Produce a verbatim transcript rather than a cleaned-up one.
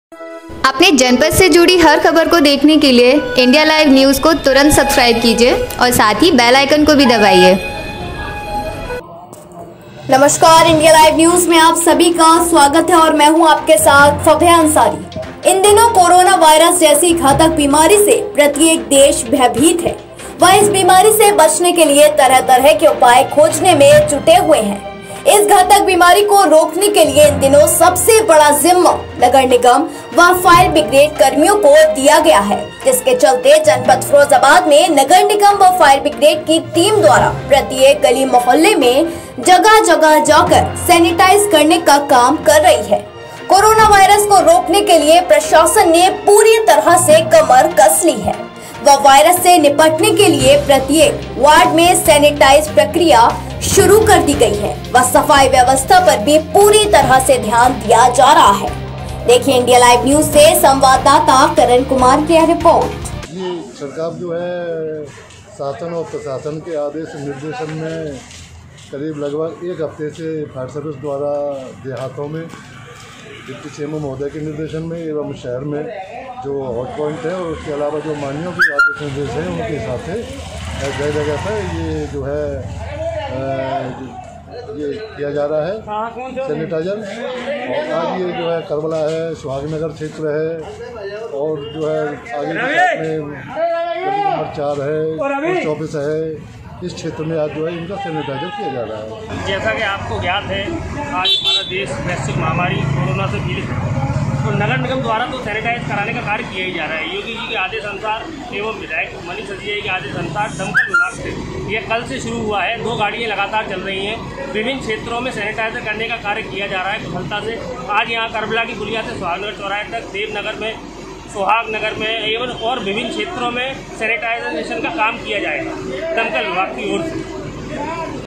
अपने जनपद से जुड़ी हर खबर को देखने के लिए इंडिया लाइव न्यूज़ को तुरंत सब्सक्राइब कीजिए और साथ ही बेल आइकन को भी दबाइए। नमस्कार, इंडिया लाइव न्यूज़ में आप सभी का स्वागत है और मैं हूं आपके साथ फबिया अंसारी। इन दिनों कोरोना वायरस जैसी घातक बीमारी से प्रत्येक देश भयभीत है। वह इस बीमारी से बचने के लिए तरह तरह के उपाय खोजने में जुटे हुए हैं। इस घातक बीमारी को रोकने के लिए इन दिनों सबसे बड़ा जिम्मा नगर निगम व फायर ब्रिगेड कर्मियों को दिया गया है, जिसके चलते जनपद फिरोजाबाद में नगर निगम व फायर ब्रिगेड की टीम द्वारा प्रत्येक गली मोहल्ले में जगह जगह जाकर सैनिटाइज करने का काम कर रही है। कोरोना वायरस को रोकने के लिए प्रशासन ने पूरी तरह से कमर कस ली है व वायरस से निपटने के लिए प्रत्येक वार्ड में सैनिटाइज प्रक्रिया शुरू कर दी गई है व सफाई व्यवस्था पर भी पूरी तरह से ध्यान दिया जा रहा है। देखिए इंडिया लाइव न्यूज से संवाददाता करण कुमार की रिपोर्ट। ये सरकार जो है शासन और प्रशासन के आदेश निर्देशन में करीब लगभग एक हफ्ते से फायर सर्विस द्वारा देहातों में डिप्टी सी एम ओ महोदय के निर्देशन में एवं शहर में जो हॉट पॉइंट है और उसके अलावा जो मानियों के आदेश निर्देश हैं उनके हिसाब से जगह जगह पर ये जो है ये किया जा रहा है सैनिटाइजर। और आज ये जो है करबला है, सुहागनगर क्षेत्र है और जो है आगे में गली नंबर चार है, पोस्ट ऑफिस है, इस क्षेत्र में आज जो है इनका सैनिटाइजर किया जा रहा है। जैसा कि आपको ज्ञात है, आज हमारा देश वैश्विक महामारी कोरोना से पीड़ित है, तो नगर निगम द्वारा तो सैनिटाइज कराने का कार्य किया ही जा रहा है। योगी जी के आदेश अनुसार एवं विधायक मनीष सचदेव के आदेश अनुसार दमकल विभाग से ये कल से शुरू हुआ है। दो गाड़ियाँ लगातार चल रही हैं। विभिन्न क्षेत्रों में सैनिटाइजर करने का कार्य किया जा रहा है कुशलता से। आज यहाँ करबला की पुलिया से सुहागनगर चौराहे तक, देवनगर में, सुहाग नगर में एवं और विभिन्न क्षेत्रों में सैनिटाइजेशन का काम किया जाएगा दमकल विभाग की ओर से।